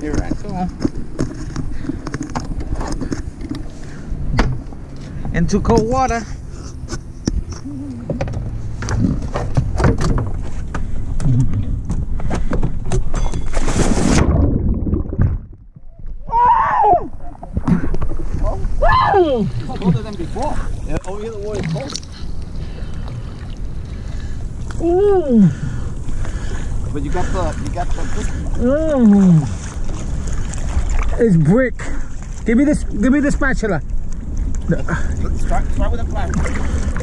Here I go. Into cold water. Colder than before. Oh, yeah, the water is cold. Ooh. But you got the It's brick. Give me the spatula. Start with a flat.